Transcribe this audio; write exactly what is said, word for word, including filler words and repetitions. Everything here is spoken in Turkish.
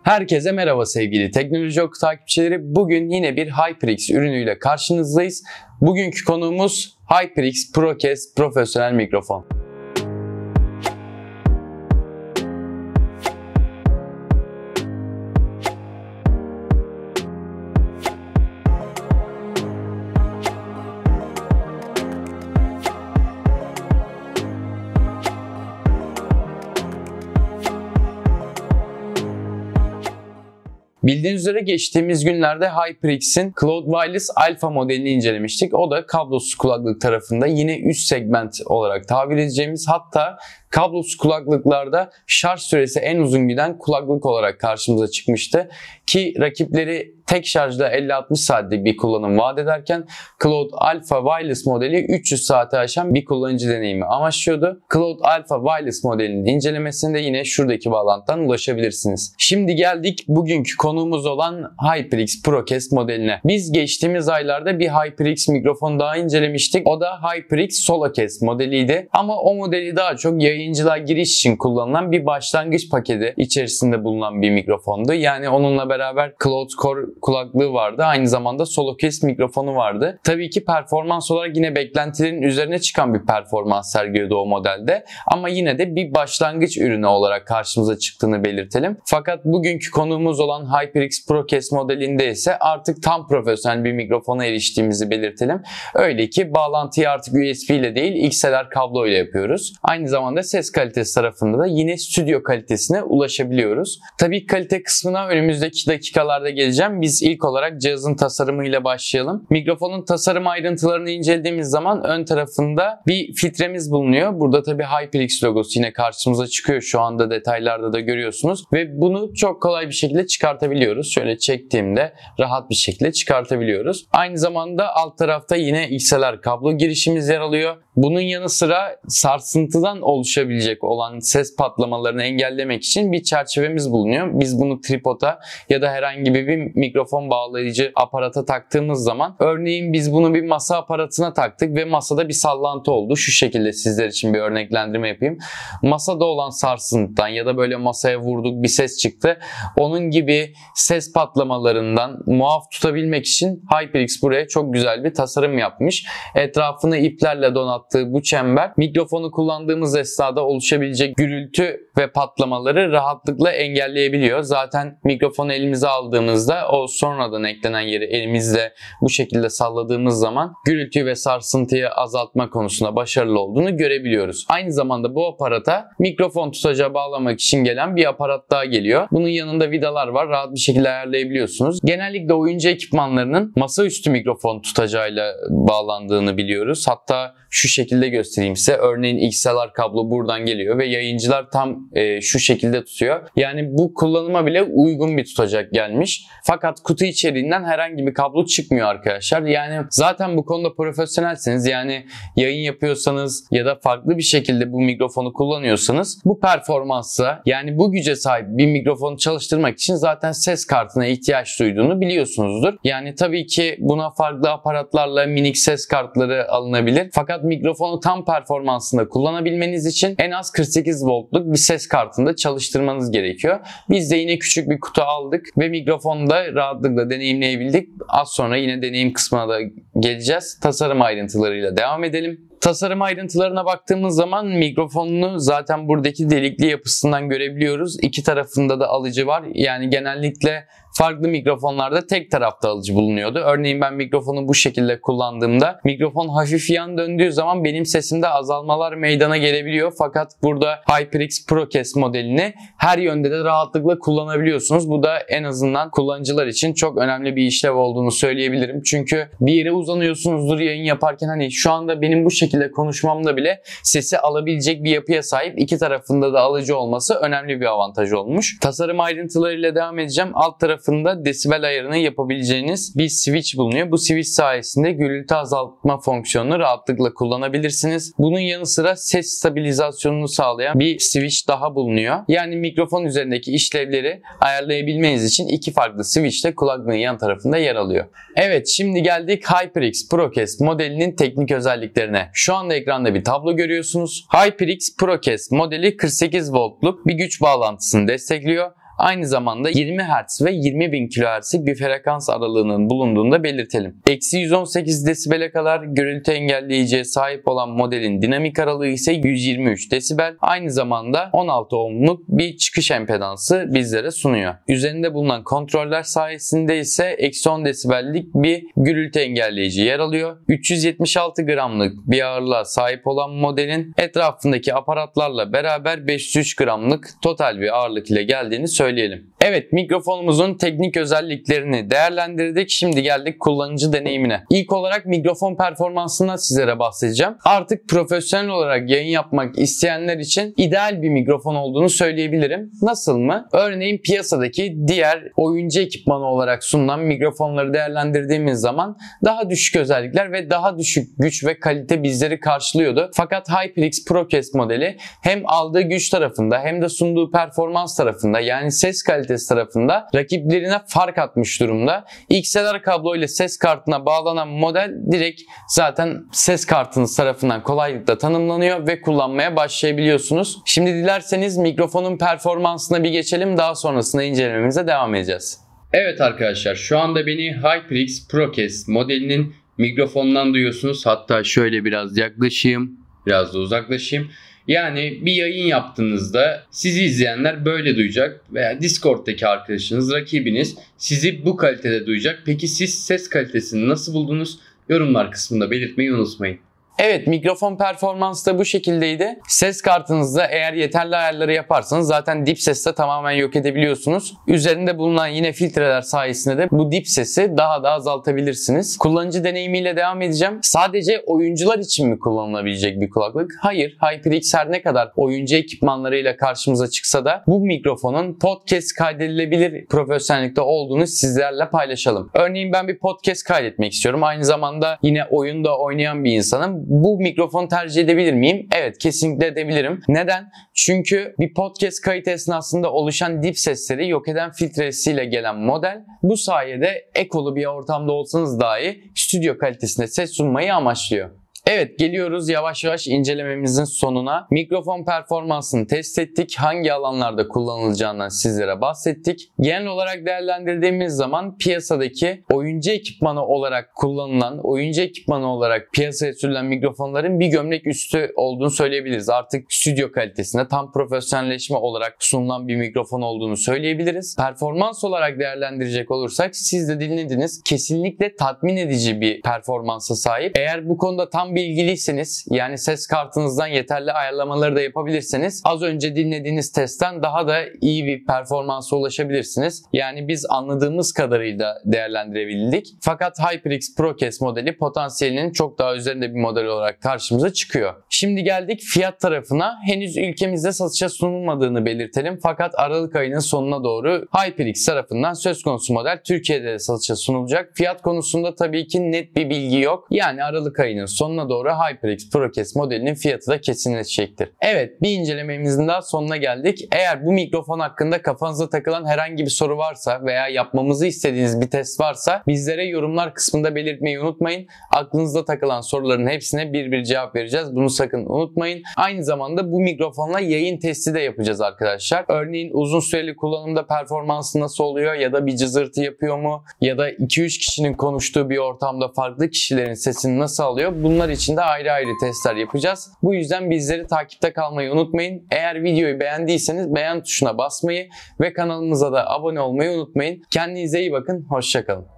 Herkese merhaba sevgili Teknoloji Oku takipçileri. Bugün yine bir HyperX ürünüyle karşınızdayız. Bugünkü konuğumuz HyperX ProCast profesyonel mikrofon. Bildiğiniz üzere geçtiğimiz günlerde HyperX'in Cloud Wireless Alpha modelini incelemiştik. O da kablosuz kulaklık tarafında yine üst segment olarak tabir edeceğimiz, hatta kablosuz kulaklıklarda şarj süresi en uzun giden kulaklık olarak karşımıza çıkmıştı. Ki rakipleri tek şarjda elli altmış saatlik bir kullanım vaat ederken Cloud Alpha Wireless modeli üç yüz saate aşan bir kullanıcı deneyimi amaçlıyordu. Cloud Alpha Wireless modelinin incelemesinde yine şuradaki bağlantıdan ulaşabilirsiniz. Şimdi geldik bugünkü konuğumuz olan HyperX ProCast modeline. Biz geçtiğimiz aylarda bir HyperX mikrofon daha incelemiştik. O da HyperX SoloCast modeliydi. Ama o modeli daha çok yayıncılığa giriş için kullanılan bir başlangıç paketi içerisinde bulunan bir mikrofondu. Yani onunla beraber Cloud Core kulaklığı vardı. Aynı zamanda SoloCast mikrofonu vardı. Tabii ki performans olarak yine beklentilerin üzerine çıkan bir performans sergiliyordu o modelde. Ama yine de bir başlangıç ürünü olarak karşımıza çıktığını belirtelim. Fakat bugünkü konuğumuz olan HyperX ProCast modelinde ise artık tam profesyonel bir mikrofona eriştiğimizi belirtelim. Öyle ki bağlantıyı artık U S B ile değil X L R kablo ile yapıyoruz. Aynı zamanda ses kalitesi tarafında da yine stüdyo kalitesine ulaşabiliyoruz. Tabii kalite kısmına önümüzdeki dakikalarda geleceğim. Biz ilk olarak cihazın tasarımıyla başlayalım. Mikrofonun tasarım ayrıntılarını incelediğimiz zaman ön tarafında bir filtremiz bulunuyor. Burada tabii HyperX logosu yine karşımıza çıkıyor. Şu anda detaylarda da görüyorsunuz. Ve bunu çok kolay bir şekilde çıkartabiliyoruz. Şöyle çektiğimde rahat bir şekilde çıkartabiliyoruz. Aynı zamanda alt tarafta yine X L R kablo girişimiz yer alıyor. Bunun yanı sıra sarsıntıdan oluşabilecek olan ses patlamalarını engellemek için bir çerçevemiz bulunuyor. Biz bunu tripoda ya da herhangi bir mikrofon bağlayıcı aparata taktığımız zaman, örneğin biz bunu bir masa aparatına taktık ve masada bir sallantı oldu. Şu şekilde sizler için bir örneklendirme yapayım. Masada olan sarsıntıdan ya da böyle masaya vurduk bir ses çıktı. Onun gibi ses patlamalarından muaf tutabilmek için HyperX buraya çok güzel bir tasarım yapmış. Etrafını iplerle donattığı bu çember mikrofonu kullandığımız esnada oluşabilecek gürültü ve patlamaları rahatlıkla engelleyebiliyor. Zaten mikrofonu elimize aldığımızda o sonradan eklenen yeri elimizle bu şekilde salladığımız zaman gürültü ve sarsıntıyı azaltma konusunda başarılı olduğunu görebiliyoruz. Aynı zamanda bu aparata mikrofon tutacağı bağlamak için gelen bir aparat daha geliyor. Bunun yanında vidalar var. Rahat bir şekilde ayarlayabiliyorsunuz. Genellikle oyuncu ekipmanlarının masaüstü mikrofon tutacağıyla bağlandığını biliyoruz. Hatta şu şekilde göstereyim size. Örneğin X L R kablo buradan geliyor ve yayıncılar tam e, şu şekilde tutuyor. Yani bu kullanıma bile uygun bir tutacak gelmiş. Fakat kutu içeriğinden herhangi bir kablo çıkmıyor arkadaşlar. Yani zaten bu konuda profesyonelseniz, yani yayın yapıyorsanız ya da farklı bir şekilde bu mikrofonu kullanıyorsanız, bu performansa, yani bu güce sahip bir mikrofonu çalıştırmak için zaten ses kartına ihtiyaç duyduğunu biliyorsunuzdur. Yani tabii ki buna farklı aparatlarla minik ses kartları alınabilir. Fakat mikrofonu tam performansında kullanabilmeniz için en az kırk sekiz voltluk bir ses kartında çalıştırmanız gerekiyor. Biz de yine küçük bir kutu aldık ve mikrofonu da rahatlıkla deneyimleyebildik. Az sonra yine deneyim kısmına da geleceğiz. Tasarım ayrıntılarıyla devam edelim. Tasarım ayrıntılarına baktığımız zaman mikrofonunu zaten buradaki delikli yapısından görebiliyoruz. İki tarafında da alıcı var. Yani genellikle farklı mikrofonlarda tek tarafta alıcı bulunuyordu. Örneğin ben mikrofonu bu şekilde kullandığımda mikrofon hafif yan döndüğü zaman benim sesimde azalmalar meydana gelebiliyor. Fakat burada HyperX ProCast modelini her yönde de rahatlıkla kullanabiliyorsunuz. Bu da en azından kullanıcılar için çok önemli bir işlev olduğunu söyleyebilirim. Çünkü bir yere uzanıyorsunuzdur yayın yaparken, hani şu anda benim bu şekilde konuşmamda bile sesi alabilecek bir yapıya sahip, iki tarafında da alıcı olması önemli bir avantaj olmuş. Tasarım ayrıntılarıyla devam edeceğim. Alt tarafında desibel ayarını yapabileceğiniz bir switch bulunuyor. Bu switch sayesinde gürültü azaltma fonksiyonunu rahatlıkla kullanabilirsiniz. Bunun yanı sıra ses stabilizasyonunu sağlayan bir switch daha bulunuyor. Yani mikrofon üzerindeki işlevleri ayarlayabilmeniz için iki farklı switch de kulaklığın yan tarafında yer alıyor. Evet, şimdi geldik HyperX ProCast modelinin teknik özelliklerine. Şu anda ekranda bir tablo görüyorsunuz. HyperX ProCast modeli kırk sekiz voltluk bir güç bağlantısını destekliyor. Aynı zamanda yirmi hertz ve yirmi bin kilohertz'lik bir frekans aralığının bulunduğunu da belirtelim. Eksi yüz on sekiz desibele kadar gürültü engelleyiciye sahip olan modelin dinamik aralığı ise yüz yirmi üç desibel. Aynı zamanda on altı ohmluk bir çıkış empedansı bizlere sunuyor. Üzerinde bulunan kontroller sayesinde ise eksi on desibellik bir gürültü engelleyici yer alıyor. üç yüz yetmiş altı gramlık bir ağırlığa sahip olan modelin etrafındaki aparatlarla beraber beş yüz üç gramlık total bir ağırlık ile geldiğini söyleyelim. Evet, mikrofonumuzun teknik özelliklerini değerlendirdik. Şimdi geldik kullanıcı deneyimine. İlk olarak mikrofon performansından sizlere bahsedeceğim. Artık profesyonel olarak yayın yapmak isteyenler için ideal bir mikrofon olduğunu söyleyebilirim. Nasıl mı? Örneğin piyasadaki diğer oyuncu ekipmanı olarak sunulan mikrofonları değerlendirdiğimiz zaman daha düşük özellikler ve daha düşük güç ve kalite bizleri karşılıyordu. Fakat HyperX ProCast modeli hem aldığı güç tarafında hem de sunduğu performans tarafında, yani ses kalitesi tarafında rakiplerine fark atmış durumda. X L R kablo ile ses kartına bağlanan model direkt zaten ses kartınız tarafından kolaylıkla tanımlanıyor ve kullanmaya başlayabiliyorsunuz. Şimdi dilerseniz mikrofonun performansına bir geçelim, daha sonrasında incelememize devam edeceğiz. Evet arkadaşlar, şu anda beni HyperX ProCast modelinin mikrofonundan duyuyorsunuz. Hatta şöyle biraz yaklaşayım, biraz da uzaklaşayım. Yani bir yayın yaptığınızda sizi izleyenler böyle duyacak veya Discord'daki arkadaşınız, rakibiniz sizi bu kalitede duyacak. Peki siz ses kalitesini nasıl buldunuz? Yorumlar kısmında belirtmeyi unutmayın. Evet, mikrofon performansı da bu şekildeydi. Ses kartınızda eğer yeterli ayarları yaparsanız zaten dip sesi de tamamen yok edebiliyorsunuz. Üzerinde bulunan yine filtreler sayesinde de bu dip sesi daha da azaltabilirsiniz. Kullanıcı deneyimiyle devam edeceğim. Sadece oyuncular için mi kullanılabilecek bir kulaklık? Hayır. HyperX her ne kadar oyuncu ekipmanlarıyla karşımıza çıksa da bu mikrofonun podcast kaydedilebilir profesyonellikte olduğunu sizlerle paylaşalım. Örneğin ben bir podcast kaydetmek istiyorum. Aynı zamanda yine oyunda oynayan bir insanım. Bu mikrofonu tercih edebilir miyim? Evet, kesinlikle edebilirim. Neden? Çünkü bir podcast kayıt esnasında oluşan dip sesleri yok eden filtresiyle gelen model bu sayede ekolu bir ortamda olsanız dahi stüdyo kalitesinde ses sunmayı amaçlıyor. Evet, geliyoruz yavaş yavaş incelememizin sonuna. Mikrofon performansını test ettik. Hangi alanlarda kullanılacağından sizlere bahsettik. Genel olarak değerlendirdiğimiz zaman piyasadaki oyuncu ekipmanı olarak kullanılan, oyuncu ekipmanı olarak piyasaya sürülen mikrofonların bir gömlek üstü olduğunu söyleyebiliriz. Artık stüdyo kalitesinde tam profesyonelleşme olarak sunulan bir mikrofon olduğunu söyleyebiliriz. Performans olarak değerlendirecek olursak siz de dinlediniz. Kesinlikle tatmin edici bir performansa sahip. Eğer bu konuda tam bilgiliyseniz, yani ses kartınızdan yeterli ayarlamaları da yapabilirseniz az önce dinlediğiniz testten daha da iyi bir performansa ulaşabilirsiniz. Yani biz anladığımız kadarıyla değerlendirebildik. Fakat HyperX ProCast modeli potansiyelinin çok daha üzerinde bir model olarak karşımıza çıkıyor. Şimdi geldik fiyat tarafına. Henüz ülkemizde satışa sunulmadığını belirtelim. Fakat Aralık ayının sonuna doğru HyperX tarafından söz konusu model Türkiye'de de satışa sunulacak. Fiyat konusunda tabii ki net bir bilgi yok. Yani Aralık ayının sonuna doğru HyperX ProCast modelinin fiyatı da kesinleşecektir. Evet, bir incelememizin daha sonuna geldik. Eğer bu mikrofon hakkında kafanıza takılan herhangi bir soru varsa veya yapmamızı istediğiniz bir test varsa bizlere yorumlar kısmında belirtmeyi unutmayın. Aklınızda takılan soruların hepsine bir bir cevap vereceğiz. Bunu sakın unutmayın. Aynı zamanda bu mikrofonla yayın testi de yapacağız arkadaşlar. Örneğin uzun süreli kullanımda performansı nasıl oluyor ya da bir cızırtı yapıyor mu ya da iki üç kişinin konuştuğu bir ortamda farklı kişilerin sesini nasıl alıyor? Bunlar için de ayrı ayrı testler yapacağız. Bu yüzden bizleri takipte kalmayı unutmayın. Eğer videoyu beğendiyseniz beğen tuşuna basmayı ve kanalımıza da abone olmayı unutmayın. Kendinize iyi bakın. Hoşça kalın.